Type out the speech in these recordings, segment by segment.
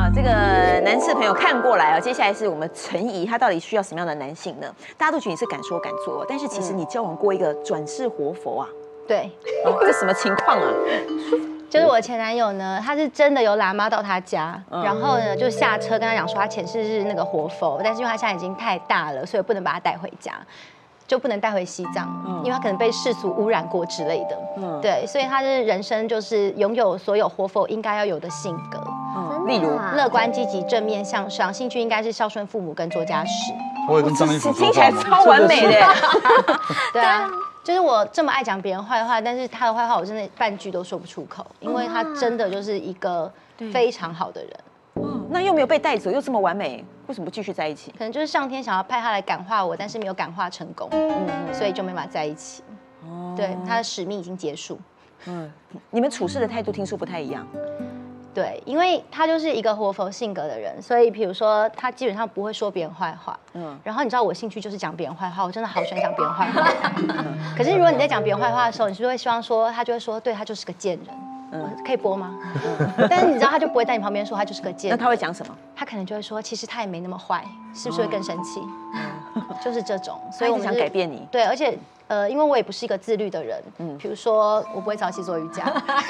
这个男士朋友看过来啊，接下来是我们陈怡，他到底需要什么样的男性呢？大家都觉得你是敢说敢做，但是其实你交往过一个转世活佛啊。 对， 这什么情况啊？ 就是我前男友呢，他是真的有喇嘛到他家，然后呢就下车跟他讲说他前世是那个活佛，但是因为他现在已经太大了，所以不能把他带回家。就不能带回西藏，因为他可能被世俗污染过之类的。对，所以他的人生就是拥有所有活佛应该要有的性格， 例如乐观、积极、正面向上，兴趣应该是孝顺父母跟做家事。 我也跟张艺谋听起来超完美的。 对啊，就是我这么爱讲别人坏话，但是他的坏话我真的半句都说不出口，因为他真的就是一个非常好的人。 那又没有被带走，又这么完美，为什么不继续在一起？ 可能就是上天想要派他来感化我，但是没有感化成功，所以就没办法在一起。对，他的使命已经结束。 你们处事的态度听说不太一样。 对，因为他就是一个活佛性格的人，所以比如说他基本上不会说别人坏话。然后你知道我兴趣就是讲别人坏话，我真的好喜欢讲别人坏话。可是如果你在讲别人坏话的时候，你是不是会希望说他就会说，对他就是个贱人。可以播吗？但是你知道他就不会在你旁边说他就是个贱人。 那他会讲什么？ 他可能就会说，其实他也没那么坏，是不是会更生气？就是这种， 所以我想改变你。 对，而且因为我也不是一个自律的人，比如说我不会早起做瑜伽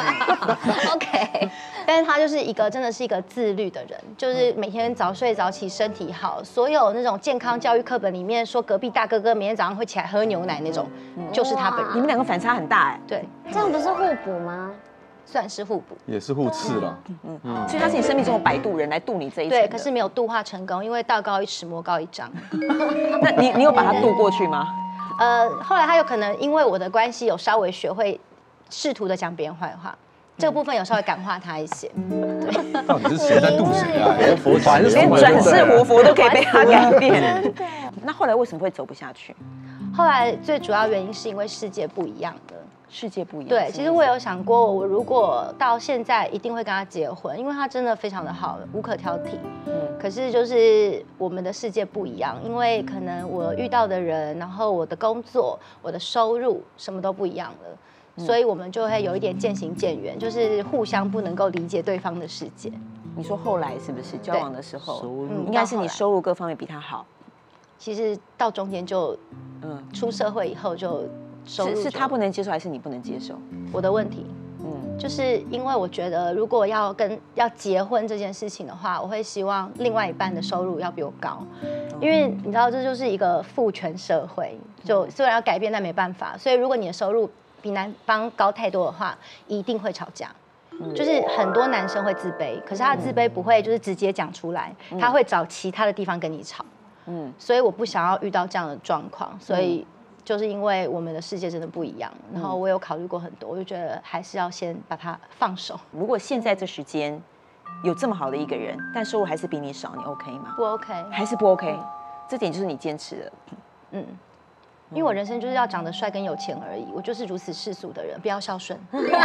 ，OK， 但是他就是一个真的是一个自律的人，就是每天早睡早起，身体好，所有那种健康教育课本里面说隔壁大哥哥每天早上会起来喝牛奶那种，就是他本人。 你们两个反差很大哎。 对， 这样不是互补吗？ 算是互补， 也是互斥了。 所以他是你生命中的摆渡人，来渡你这一程。 对，可是没有度化成功，因为道高一尺，魔高一丈。 那你有把他渡过去吗？ 后来他有可能因为我的关系，有稍微学会试图的讲别人坏话，这个部分有稍微感化他一些。 到底是谁在渡谁啊？活佛连转世活佛都可以被他改变。那后来为什么会走不下去？ 后来最主要原因是因为世界不一样了。 世界不一样。 对，其实我有想过，我如果到现在一定会跟他结婚，因为他真的非常的好，无可挑剔。可是就是我们的世界不一样，因为可能我遇到的人，然后我的工作、我的收入什么都不一样了，所以我们就会有一点渐行渐远，就是互相不能够理解对方的世界。 你说后来是不是交往的时候，应该是你收入各方面比他好？ 其实到中间就，出社会以后就。 是他不能接受，还是你不能接受？ 我的问题，就是因为我觉得，如果要结婚这件事情的话，我会希望另外一半的收入要比我高，因为你知道这就是一个父权社会，就虽然要改变，但没办法。所以如果你的收入比男方高太多的话，一定会吵架。就是很多男生会自卑，可是他的自卑不会就是直接讲出来，他会找其他的地方跟你吵。所以我不想要遇到这样的状况，所以。就是因为我们的世界真的不一样，然后我有考虑过很多，我就觉得还是要先把它放手。 如果现在这时间有这么好的一个人，但收入还是比你少，你 OK 吗？ 不 OK， 还是不 OK？这点就是你坚持的。 因为我人生就是要长得帅跟有钱而已，我就是如此世俗的人，不要孝顺。因为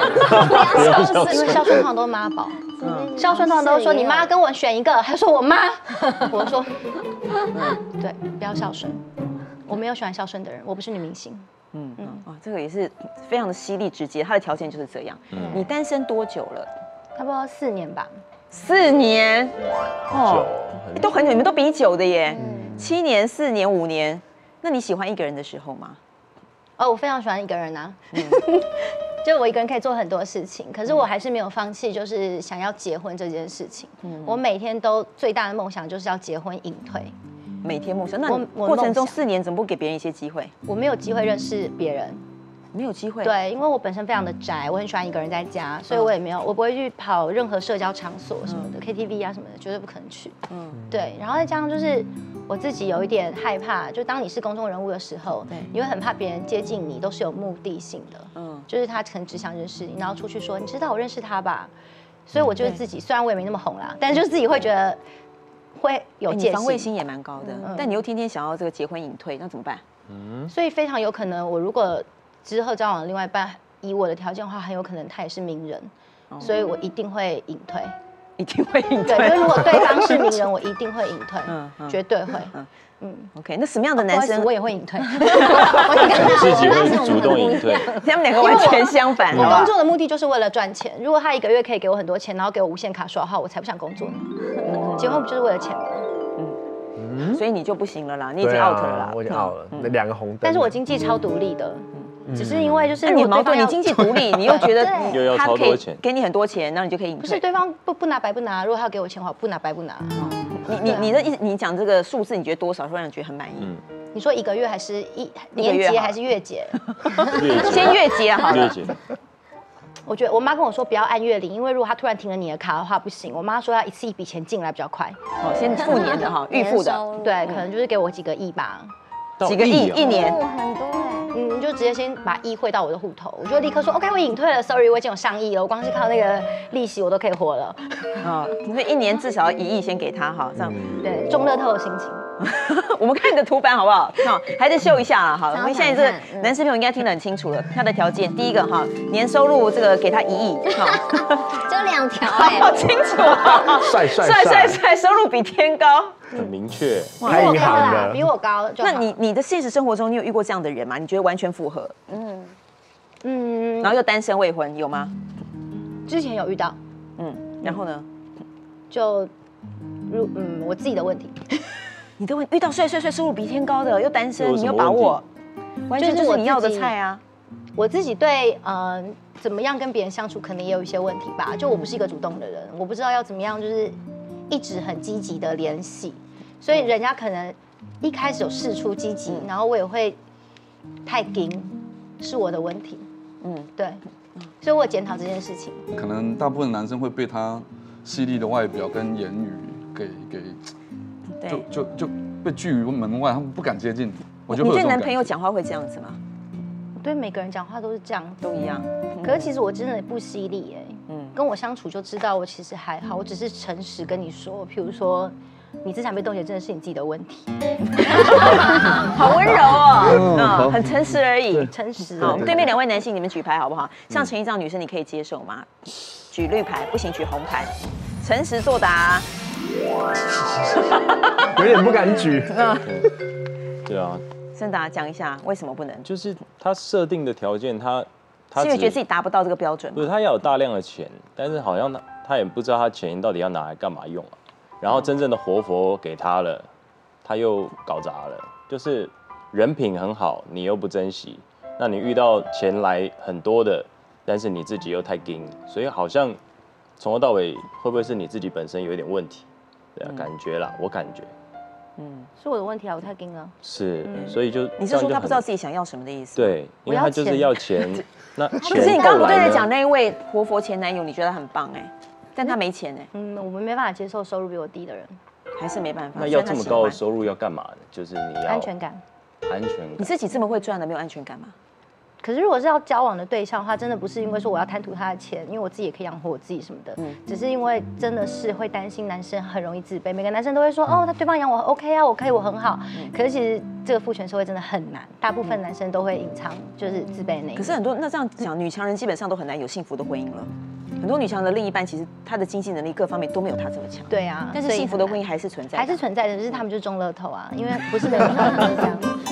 孝顺通常都是妈宝，孝顺通常都说你妈跟我选一个，还说我妈，我说，对，不要孝顺。我没有喜欢孝顺的人，我不是女明星。 这个也是非常的犀利直接，他的条件就是这样。你单身多久了？ 差不多4年吧。 4年，都很久，你们都比久的耶。7年、4年、5年，那你喜欢一个人的时候吗？ 我非常喜欢一个人啊。就我一个人可以做很多事情，可是我还是没有放弃，就是想要结婚这件事情。我每天都最大的梦想就是要结婚隐退。 每天梦想，那你过程中4年怎么不给别人一些机会？ 我没有机会认识别人， 没有机会。 对，因为我本身非常的宅，我很喜欢一个人在家，所以我也没有，我不会去跑任何社交场所什么的，KTV 啊什么的，绝对不可能去。对，然后再加上就是我自己有一点害怕，就当你是公众人物的时候，你会很怕别人接近你，都是有目的性的。就是他可能只想认识你，然后出去说，你知道我认识他吧？所以我就是自己，虽然我也没那么红啦，但是就是自己会觉得。会有戒心， 防卫心也蛮高的，但你又天天想要这个结婚隐退，那怎么办？ 所以非常有可能，我如果之后交往的另外一半，以我的条件的话，很有可能他也是名人，所以我一定会隐退。 一定会隐对， 退。 就如果对方是名人，我一定会隐退，绝对会。 OK， 那什么样的男生我也会隐退， 我自己会主动隐退。 他们两个完全相反。 我工作的目的就是为了赚钱。如果他1个月可以给我很多钱，然后给我无限卡刷的话，我才不想工作呢。结婚不就是为了钱吗？ 所以你就不行了啦，你已经 out 了啦。 我已经 out 了，那2个红灯。 但是我经济超独立的，只是因为就是那你矛盾，你经济独立，你又觉得又要他可以超多钱给你很多钱，然后你就可以隐退。 不是对方不拿白不拿，如果他要给我钱的话，不拿白不拿。 你的意思，你讲这个数字，你觉得多少会让你觉得很满意？ 你说1个月还是 1个月年结还是月结？ 先月结好了。 月结。 我觉得我妈跟我说不要按月领，因为如果她突然停了你的卡的话不行。我妈说要一笔钱进来比较快。 哦，先付年的哈，预付的， 对，可能就是给我几个亿吧。 几个亿一年。 很多哎。 就直接先把亿汇到我的户头，我就立刻说 OK， 我隐退了 ，sorry， 我已经有上亿了，我光是靠那个利息我都可以活了。 所以1年至少要1亿先给他哈，这样。 对，中乐透的心情。 我们看你的图版好不好？还是秀一下啦，好，我们现在这个男士朋友应该听得很清楚了。他的条件，第一个哈，年收入这个给他1亿， 就2条哎， 好清楚啊，帅，收入比天高， 很明确。 开银行的， 比我高就好。 那你的现实生活中，你有遇过这样的人吗？你觉得完全符合？然后又单身未婚，有吗？ 之前有遇到， 然后呢？ 就我自己的问题。 你都遇到帅，收入比天高的，又单身，你有有什么把握，完全就是你要的菜啊。 我自己对怎么样跟别人相处，可能也有一些问题吧。就我不是一个主动的人，我不知道要怎么样，就是一直很积极的联系，所以人家可能一开始有试出积极，然后我也会太硬，是我的问题。对，所以我检讨这件事情。 可能大部分男生会被他犀利的外表跟言语就被拒于门外，他们不敢接近你。我觉得你对男朋友讲话会这样子吗？ 我对每个人讲话都是这样， 都一样。 可是其实我真的不犀利哎，跟我相处就知道我其实还好，我只是诚实跟你说，譬如说你资产被冻结真的是你自己的问题， 好温柔哦，很诚实而已。 诚实。 好，对面2位男性，你们举牌好不好？像陈一这样女生，你可以接受吗？举绿牌，不行举红牌。诚实作答。 有点不敢举。 对啊， 盛达讲一下为什么不能？ 就是他设定的条件，他是因为觉得自己达不到这个标准吗？ 不是，他要有大量的钱，但是好像他也不知道他钱到底要拿来干嘛用啊。然后真正的活佛给他了，他又搞砸了。就是人品很好，你又不珍惜，那你遇到钱来很多的，但是你自己又太硬，所以好像从头到尾会不会是你自己本身有一点问题？对啊，感觉啦，我感觉。 是我的问题啊，我太硬了。 是，所以就你是说他不知道自己想要什么的意思？ 对，因为他就是要钱。那可是你刚刚不对在讲那一位活佛前男友，你觉得他很棒哎，但他没钱哎。 我们没办法接受收入比我低的人， 还是没办法。 那要这么高的收入要干嘛呢？就是你要安全感。 你自己这么会赚的，没有安全感吗？ 可是如果是要交往的对象的话，真的不是因为说我要贪图他的钱，因为我自己也可以养活我自己什么的，只是因为真的是会担心男生很容易自卑。每个男生都会说哦，他对方养我 OK 啊，我可以，我很好。可是其实这个父权社会真的很难，大部分男生都会隐藏就是自卑的那一面。 可是很多那这样讲，女强人基本上都很难有幸福的婚姻了。很多女强人的另一半其实她的经济能力各方面都没有她这么强。 对啊， 但是幸福的婚姻还是存在， 还是存在的，只是他们就是中乐透啊，因为不是每个人都是这样。